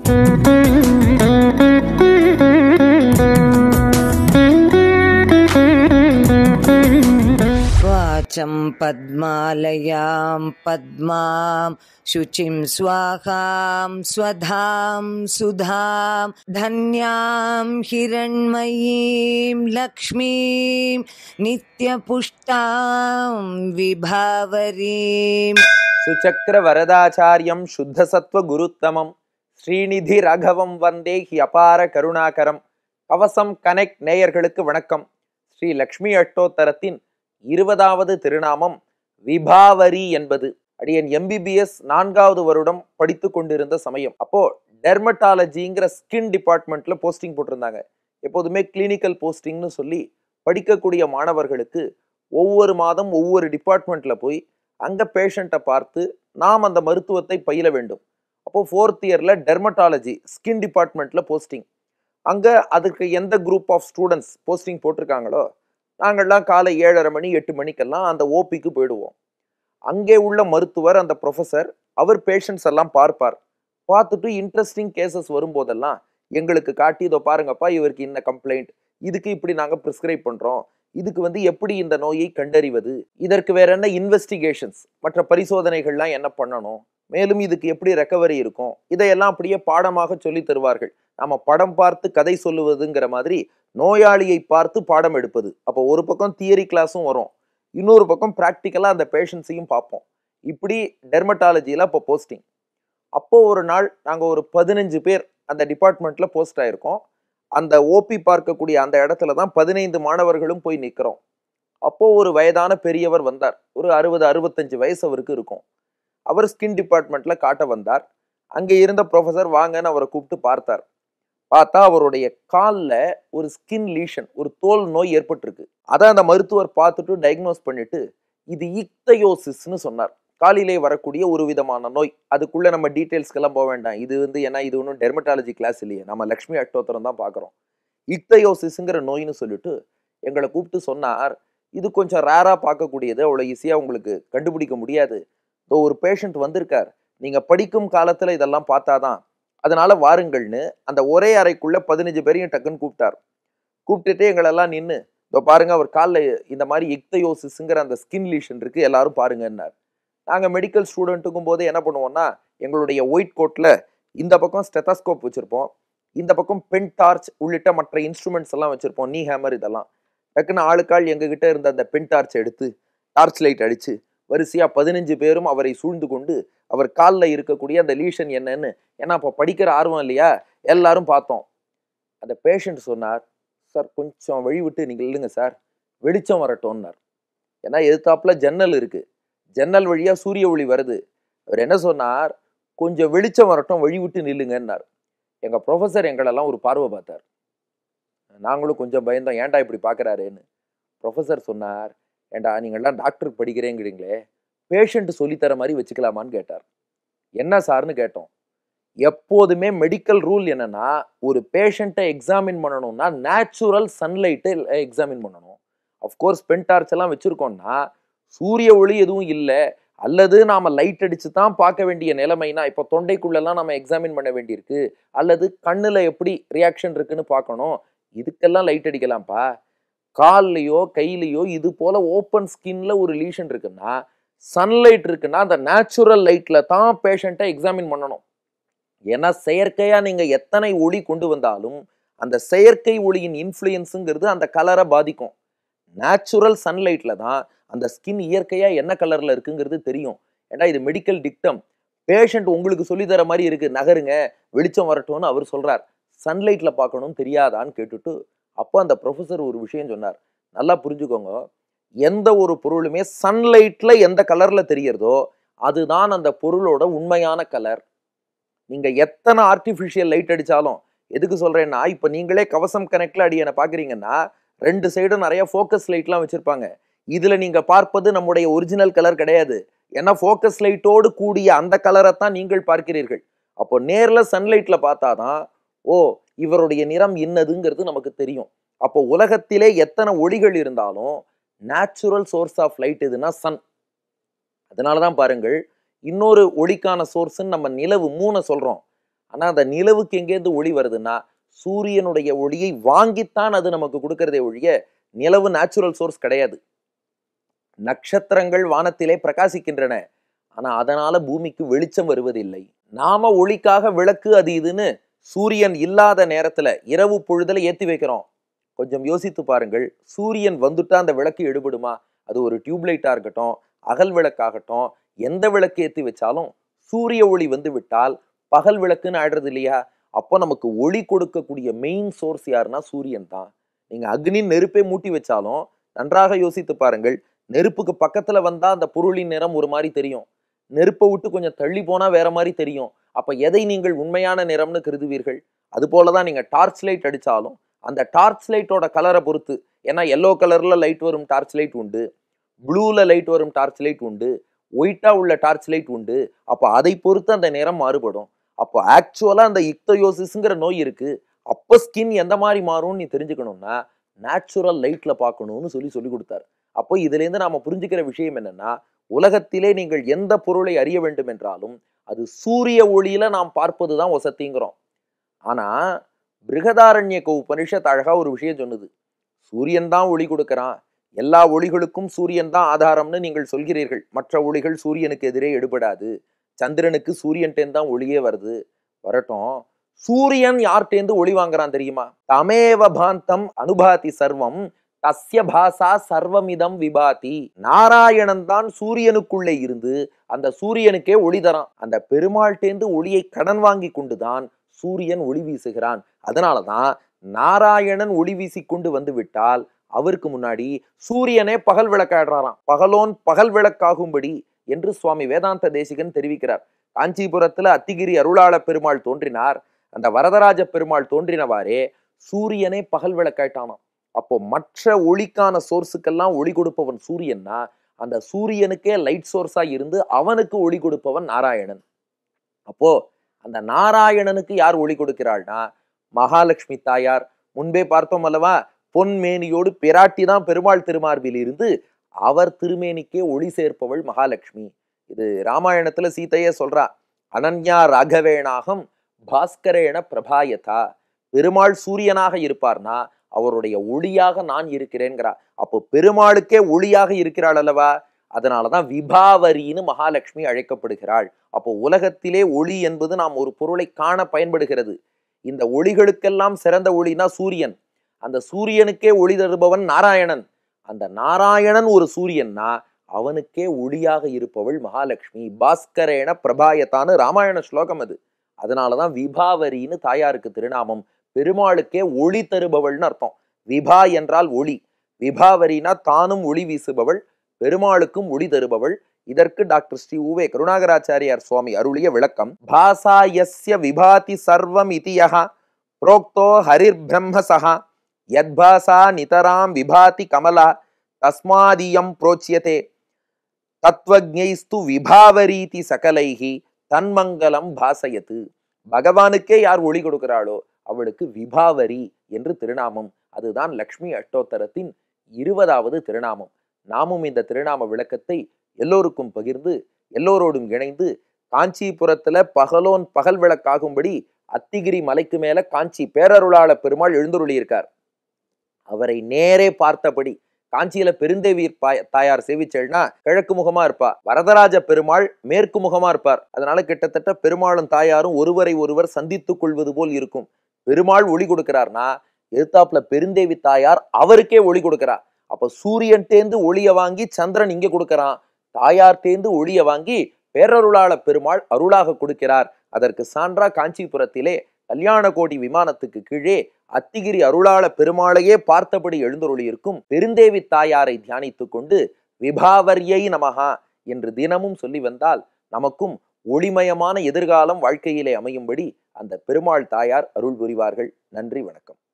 वाचं पद्मालयां पद्मां शुचिं स्वाहां स्वधां सुधां धन्यां हिरण्मयीं लक्ष्मीं नित्यपुष्टां विभावरीं सुचक्र वरदाचार्यं शुद्धसत्व गुरुत्तमं श्रीनिधि राघवं वंदे हि अपार करुणाकरम. கவசம் கனெக்ட் நேயர்களுக்கு வணக்கம். ஸ்ரீ லக்ஷ்மி அஷ்டோத்தரத்தின் 20வது திருநாமம் விபாவரி என்பது. அடியன் MBBS 4வது வருடம் படித்து கொண்டிருந்த சமயம். அப்போ டெர்மட்டாலஜிங்கிற ஸ்கின் டிபார்ட்மெண்ட்ல போஸ்டிங் போட்டிருந்தாங்க. எப்போதுமே கிளினிக்கல் போஸ்டிங்னு சொல்லி படிக்கக்கூடிய மாணவர்களுக்கு ஒவ்வொரு மாதம் ஒவ்வொரு டிபார்ட்மெண்ட்ல போய் அங்க பேஷண்ட்டை பார்த்து நாம் அந்த மருத்துவத்தை பயில வேண்டும். அப்போ 4th இயர்ல டெர்மட்டாலஜி ஸ்கின் டிபார்ட்மெண்ட்ல போஸ்டிங். அங்க அதுக்கு எந்த குரூப் ஆஃப் ஸ்டூடெண்ட்ஸ் போஸ்டிங் போட்டிருக்காங்களோ நாங்கள்லாம் காலை 7:30 மணி 8 மணிக்கெல்லாம் அந்த ஓபிக்கு போயிடுவோம். அங்கே உள்ள மருத்துவர், அந்த ப்ரொஃபஸர், அவர் பேஷண்ட்ஸ் எல்லாம் பார்ப்பார். பார்த்துட்டு இன்ட்ரெஸ்டிங் கேசஸ் வரும்போதெல்லாம் எங்களுக்கு காட்டி, இதோ பாருங்கப்பா, இவருக்கு இந்த கம்ப்ளைண்ட், இதுக்கு இப்படி நாங்கள் ப்ரிஸ்கிரைப் பண்ணுறோம், இதுக்கு எப்படி இந்த நோயை கண்டறிவது, இதற்கு வேற என்ன இன்வெஸ்டிகேஷன்ஸ், மற்ற பரிசோதனைகள்லாம் என்ன பண்ணணும், மேலும் இதுக்கு எப்படி ரெக்கவரி இருக்கும், இதையெல்லாம் அப்படியே பாடமாக சொல்லி தருவார்கள். நம்ம படம் பார்த்து கதை சொல்லுவதுங்கிற மாதிரி நோயாளியை பார்த்து பாடம் எடுப்பது. அப்போ ஒரு பக்கம் தியரி கிளாஸும் வரும், இன்னொரு பக்கம் ப்ராக்டிக்கலாக அந்த பேஷண்ட்ஸையும் பார்ப்போம். இப்படி டெர்மட்டாலஜியில் அப்போ போஸ்டிங். அப்போது ஒரு நாள் நாங்கள் ஒரு 15 பேர் அந்த டிபார்ட்மெண்ட்டில் போஸ்ட் ஆகிருக்கோம். அந்த ஓபி பார்க்கக்கூடிய அந்த இடத்துல தான் 15 மாணவர்களும் போய் நிற்கிறோம். அப்போது ஒரு வயதான பெரியவர் வந்தார். ஒரு 60-65 வயசு அவருக்கு இருக்கும். அவர் ஸ்கின் டிபார்ட்மெண்ட்டில் காட்ட வந்தார். அங்கே இருந்த ப்ரொஃபஸர் வாங்கன்னு அவரை கூப்பிட்டு பார்த்தார். பார்த்தா அவருடைய காலில் ஒரு ஸ்கின் லீஷன், ஒரு தோல் நோய் ஏற்பட்டிருக்கு. அதை அந்த மருத்துவர் பார்த்துட்டு டயக்னோஸ் பண்ணிட்டு இது இக்தயோசிஸ்ன்னு சொன்னார். காலிலே வரக்கூடிய ஒரு விதமான நோய். அதுக்குள்ள நம்ம டீட்டெயில்ஸ்க்கெல்லாம் போக வேண்டாம். ஏன்னா இது ஒன்றும் டெர்மட்டாலஜி கிளாஸ் இல்லையே, நம்ம லக்ஷ்மி அஷ்டோத்தரம் தான் பார்க்குறோம். இக்தயோசிஸ்ங்கிற நோயின்னு சொல்லிட்டு எங்களை கூப்பிட்டு சொன்னார், இது கொஞ்சம் ரேராக பார்க்கக்கூடியது, அவ்வளோ ஈஸியாக உங்களுக்கு கண்டுபிடிக்க முடியாது. இதோ ஒரு பேஷண்ட் வந்திருக்கார், நீங்கள் படிக்கும் காலத்தில் இதெல்லாம் பார்த்தாதான், அதனால வாருங்கள்னு அந்த ஒரே அறைக்குள்ள 15 பேரையும் டக்குன்னு கூப்பிட்டார். கூப்பிட்டுட்டு எங்களெல்லாம் நின்று, இதோ பாருங்க, அவர் காலில் இந்த மாதிரி இக்தயோசிஸ்ங்கிற அந்த ஸ்கின் லீஷன் இருக்கு, எல்லாரும் பாருங்கன்னார். நாங்கள் மெடிக்கல் ஸ்டூடெண்ட்டுக்கும் போது என்ன பண்ணுவோம்னா, எங்களுடைய ஒயிட் கோட்டில் இந்த பக்கம் ஸ்டெத்தாஸ்கோப் வச்சுருப்போம், இந்த பக்கம் பென் டார்ச் உள்ளிட்ட மற்ற இன்ஸ்ட்ருமெண்ட்ஸ் எல்லாம் வச்சுருப்போம், நீ ஹேமர் இதெல்லாம். டக்குன்னு ஆளுக்காள் எங்ககிட்ட இருந்த அந்த பென் டார்ச் எடுத்து டார்ச் லைட் அடித்து வரிசையாக 15 பேரும் அவரை சூழ்ந்து கொண்டு அவர் காலில் இருக்கக்கூடிய அந்த லீஷன் என்னன்னு, ஏன்னா அப்போ படிக்கிற ஆர்வம் இல்லையா, எல்லாரும் பார்த்தோம். அந்த பேஷண்ட் சொன்னார், சார் கொஞ்சம் வழி விட்டு நீங்கள் இல்லைங்க சார், வெளிச்சம் வரட்டோன்னார். ஏன்னா எதிர்த்தாப்புல ஜன்னல் இருக்குது, ஜன்னல் வழியாக சூரிய ஒளி வருது. அவர் என்ன சொன்னார், கொஞ்சம் வெளிச்சம் வரட்டும், வழி விட்டு நில்லுங்கன்னார். எங்கள் ப்ரொஃபஸர் எங்களெல்லாம் ஒரு பார்வை பார்த்தார். நாங்களும் கொஞ்சம் பயந்தோம், ஏன்டா இப்படி பார்க்குறாருன்னு. ப்ரொஃபஸர் சொன்னார், ஏண்டா நீங்கள்லாம் டாக்டர் படிக்கிறேங்கிறீங்களே, பேஷண்ட் சொல்லித்தர மாதிரி வச்சுக்கலாமான்னு கேட்டார். என்ன சார்னு கேட்டோம். எப்போதுமே மெடிக்கல் ரூல் என்னன்னா, ஒரு பேஷண்ட்டை எக்ஸாமின் பண்ணணும்னா நேச்சுரல் சன்லைட்டை எக்ஸாமின் பண்ணணும். அஃப்கோர்ஸ் பென் டார்ச் எல்லாம் வச்சுருக்கோம்னா சூரிய ஒளி எதுவும் இல்லை, அல்லது நாம் லைட் அடித்து தான் பார்க்க வேண்டிய நிலைமைனா, இப்போ தொண்டைக்குள்ளெல்லாம் நம்ம எக்ஸாமின் பண்ண வேண்டியிருக்கு, அல்லது கண்ணில் எப்படி ரியாக்ஷன் இருக்குன்னு பார்க்கணும், இதுக்கெல்லாம் லைட் அடிக்கலாம்ப்பா. கால்லையோ கையிலையோ இது போல ஓப்பன் ஸ்கின்ல ஒரு லீஷன் இருக்குன்னா, சன்லைட் இருக்குன்னா அந்த நேச்சுரல் லைட்ல தான் பேஷண்ட்டை எக்ஸாமின் பண்ணணும். ஏன்னா செயற்கையா நீங்க எத்தனை ஒளி கொண்டு வந்தாலும் அந்த செயற்கை ஒளியின் இன்ஃப்ளூயன்ஸுங்கிறது அந்த கலரை பாதிக்கும். நேச்சுரல் சன்லைட்ல தான் அந்த ஸ்கின் இயற்கையா என்ன கலர்ல இருக்குங்கிறது தெரியும். ஏன்னா இது மெடிக்கல் டிக்டம். பேஷண்ட் உங்களுக்கு சொல்லித்தர மாதிரி இருக்கு, நகருங்க வெளிச்சம் வரட்டும்னு அவர் சொல்றார், சன்லைட்ல பார்க்கணும் தெரியாதான்னு கேட்டுட்டு அப்போ அந்த ப்ரொஃபஸர் ஒரு விஷயம் சொன்னார், நல்லா புரிஞ்சுக்கோங்க, எந்த ஒரு பொருளுமே சன்லைட்ல எந்த கலர்ல தெரியறதோ அதுதான் அந்த பொருளோட உண்மையான கலர். நீங்க எத்தனை ஆர்டிஃபிஷியல் லைட் அடிச்சாலும், எதுக்கு சொல்றேன்னா, இப்போ நீங்களே கவசம் கனெக்ட்ல அடியனை பார்க்குறீங்கன்னா 2 சைடும் நிறைய ஃபோக்கஸ் லைட்லாம் வச்சிருப்பாங்க. இதுல நீங்க பார்ப்பது நம்முடைய ஒரிஜினல் கலர் கிடையாது. ஏன்னா ஃபோக்கஸ் லைட்டோடு கூடிய அந்த கலரை தான் நீங்கள் பார்க்கிறீர்கள். அப்போ நேர்ல சன்லைட்ல பார்த்தாதான், ஓ இவருடைய நிறம் இன்னதுங்கிறது நமக்கு தெரியும். அப்போ உலகத்திலே எத்தனை ஒளிகள் இருந்தாலும் நேச்சுரல் சோர்ஸ் ஆஃப் லைட் எதுனா சன். அதனாலதான் பாருங்கள், இன்னொரு ஒளிக்கான சோர்ஸ்ன்னு நம்ம நிலவு 3 சொல்றோம். ஆனா அந்த நிலவுக்கு எங்கேருந்து ஒளி வருதுன்னா சூரியனுடைய ஒளியை வாங்கித்தான் அது நமக்கு கொடுக்கறதே ஒழிய நிலவு நேச்சுரல் சோர்ஸ் கிடையாது. நட்சத்திரங்கள் வானத்திலே பிரகாசிக்கின்றன, ஆனா அதனால பூமிக்கு வெளிச்சம் வருவதில்லை. நாம ஒளிக்காக விளக்கு அது இதுன்னு சூரியன் இல்லாத நேரத்துல இரவு பொழுதுல ஏத்தி வைக்கிறோம். கொஞ்சம் யோசித்து பாருங்கள், சூரியன் வந்துட்டா அந்த விளக்கு எடுபடுமா? அது ஒரு டியூப்லைட்டா இருக்கட்டும், அகல் விளக்காகட்டும், எந்த விளக்கு ஏத்தி வச்சாலும் சூரிய ஒளி வந்து விட்டால் பகல் விளக்குன்னு ஆயிடுறது இல்லையா? அப்போ நமக்கு ஒளி கொடுக்கக்கூடிய மெயின் சோர்ஸ் யாருன்னா சூரியன் தான். நீங்க அக்னி நெருப்பே மூட்டி வச்சாலும் நன்றாக யோசித்து பாருங்கள், நெருப்புக்கு பக்கத்துல வந்தா அந்த பொருளின் நிறம் ஒரு மாதிரி தெரியும், நெருப்பை விட்டு கொஞ்சம் தள்ளி போனா வேற மாதிரி தெரியும். அப்ப எதை நீங்கள் உண்மையான நிறம்னு கருதுவீர்கள்? அது போலதான் நீங்க டார்ச் லைட் அடிச்சாலும் அந்த டார்ச் லைட்டோட கலரை பொறுத்து, ஏன்னா எல்லோ கலர்ல லைட் வரும் டார்ச் லைட் உண்டு, ப்ளூல லைட் வரும் டார்ச் லைட் உண்டு, ஒயிட்டா உள்ள டார்ச் லைட் உண்டு. அப்ப அதை பொறுத்து அந்த நிறம் மாறுபடும். அப்போ ஆக்சுவலா அந்த இக்தயோசிஸ்ங்கிற நோய் இருக்கு. அப்ப ஸ்கின் எந்த மாதிரி மாறும்னு நீ தெரிஞ்சுக்கணும்னா நேச்சுரல் லைட்ல பார்க்கணும்னு சொல்லி கொடுத்தாரு. அப்போ இதுல இருந்து நாம புரிஞ்சுக்கிற விஷயம் என்னன்னா, உலகத்திலே நீங்கள் எந்த பொருளை அறிய வேண்டும் என்றாலும் அது சூரிய ஒளியில நாம் பார்ப்பதுதான் வசதிங்கிறோம். ஆனா பிருகதாரண்யக உபனிஷத் அழகா ஒரு விஷயம் சொன்னது. சூரியன் தான் ஒளி கொடுக்கிறான், எல்லா ஒளிகளுக்கும் சூரியன் தான் ஆதாரம்னு நீங்கள் சொல்கிறீர்கள். மற்ற ஒளிகள் சூரியனுக்கு எதிரே எடுபடாது, சந்திரனுக்கு சூரியன்டேந்து தான் ஒளியே வருது. வரட்டும், சூரியன் யார்டேந்து ஒளி வாங்குறான் தெரியுமா? தமேவ பாந்தம் அனுபாதி சர்வம் தஸ்ய பாசா சர்வமிதம் விபாதி. நாராயணன் தான் சூரியனுக்குள்ளே இருந்து அந்த சூரியனுக்கே ஒளி தரான். அந்த பெருமாள்டேந்து ஒளியை கடன் வாங்கி கொண்டுதான் சூரியன் ஒளி வீசுகிறான். அதனாலதான் நாராயணன் ஒளி வீசி கொண்டு வந்து விட்டால் அவருக்கு முன்னாடி சூரியனே பகல் விளக்காடுறாராம். பகலோன் பகல் விளக்காகும்படி என்று சுவாமி வேதாந்த தேசிகன் தெரிவிக்கிறார். காஞ்சிபுரத்துல அத்திகிரி அருளாள பெருமாள் தோன்றினார், அந்த வரதராஜ பெருமாள் தோன்றினவாறே சூரியனே பகல் விளக்காயிட்டானாம். அப்போ மற்ற ஒளிக்கான சோர்ஸுக்கெல்லாம் ஒளி கொடுப்பவன் சூரியன்னா, அந்த சூரியனுக்கே லைட் சோர்ஸா இருந்து அவனுக்கு ஒளி கொடுப்பவன் நாராயணன். அப்போ அந்த நாராயணனுக்கு யார் ஒளி கொடுக்கிறாள்னா மகாலட்சுமி தாயார். முன்பே பார்த்தோம் அல்லவா, பொன்மேனியோடு பிராட்டி தான் பெருமாள் திருமார்பில் இருந்து அவர் திருமேனிக்கே ஒளி சேர்ப்பவள் மகாலட்சுமி. இது ராமாயணத்துல சீதையே சொல்றா, அனன்யா ராகவேணாகம் பாஸ்கரேண பிரபாயதா. பெருமாள் சூரியனாக இருப்பார்னா அவருடைய ஒளியாக நான் இருக்கிறேன்கிறா. அப்போ பெருமாளுக்கே ஒளியாக இருக்கிறாள் அல்லவா, அதனாலதான் விபாவரின்னு மகாலட்சுமி அழைக்கப்படுகிறாள். அப்போ உலகத்திலே ஒளி என்பது நாம் ஒரு பொருளை காண பயன்படுகிறது. இந்த ஒளிகளுக்கெல்லாம் சிறந்த ஒளினா சூரியன். அந்த சூரியனுக்கே ஒளி தருபவன் நாராயணன். அந்த நாராயணன் ஒரு சூரியன்னா அவனுக்கே ஒளியாக இருப்பவள் மகாலட்சுமி. பாஸ்கரேன பிரபாயத்தான்னு ராமாயண ஸ்லோகம் அது. அதனாலதான் விபாவரின்னு தாயாருக்கு திருநாமம். பெருமாளுக்கே ஒளி தருபவள்னு அர்த்தம். விபா என்றால் ஒளி, விபாவரினா தானும் ஒளி வீசுபவள், பெருமாளுக்கும் ஒளி தருபவள். இதற்கு டாக்டர் ஸ்ரீ உவே கருணாகராச்சாரியார் சுவாமி அருளிய விளக்கம், பாசா யஸ்ய விபாதி சர்வம் இதியஹ புரோக்தோ ஹரிர் பிரம்மசஹ யத்பாசா நிதராம் விபாதி கமலா தஸ்மாதியம் புரோச்யதே தத்வஜ்ஞைஸ்து விபாவரீதி சகலைஹி தன்மங்கலம் பாசயத்து. பகவானுக்கே யார் ஒளி கொடுக்கிறாளோ அவளுக்கு விபாவரி என்று திருநாமம். அதுதான் லக்ஷ்மி அஷ்டோத்தரத்தின் 20வது திருநாமம். நாமும் இந்த திருநாம விளக்கத்தை எல்லோருக்கும் பகிர்ந்து எல்லோரோடும் இணைந்து காஞ்சிபுரத்துல பகலோன் பகல் விளக்காகும்படி அத்திகிரி மலைக்கு மேல காஞ்சி பேரருளாள பெருமாள் எழுந்துருளி இருக்கார். அவரை நேரே பார்த்தபடி, காஞ்சியில பெருந்தேவி தாயார் சேவிச்சல்னா கிழக்கு முகமா இருப்பா, வரதராஜ பெருமாள் மேற்கு முகமா இருப்பார். அதனால கிட்டத்தட்ட பெருமாளும் தாயாரும் ஒருவரை ஒருவர் சந்தித்துக் கொள்வது போல் இருக்கும். பெருமாள் ஒளி கொடுக்கிறார்னா எதிர்த்தாப்புல பெருந்தேவி தாயார் அவருக்கே ஒளி கொடுக்கிறார். அப்ப சூரியன் தேர்ந்து ஒளிய வாங்கி சந்திரன் இங்க கொடுக்கிறான், தாயார் தேர்ந்து ஒளிய வாங்கி பேரருளாள பெருமாள் அருளாக கொடுக்கிறார். அதற்கு சான்றா காஞ்சிபுரத்திலே கல்யாண கோடி விமானத்துக்கு கீழே அத்திகிரி அருளாள பெருமாளையே பார்த்தபடி எழுந்தருளி இருக்கும் பெருந்தேவி தாயாரை தியானித்துக் கொண்டு விபாவரியை நமஹா என்று தினமும் சொல்லி வந்தால் நமக்கும் ஒளிமயமான எதிர்காலம் வாழ்க்கையிலே அமையும்படி அந்த பெருமாள் தாயார் அருள் புரிவார்கள். நன்றி, வணக்கம்.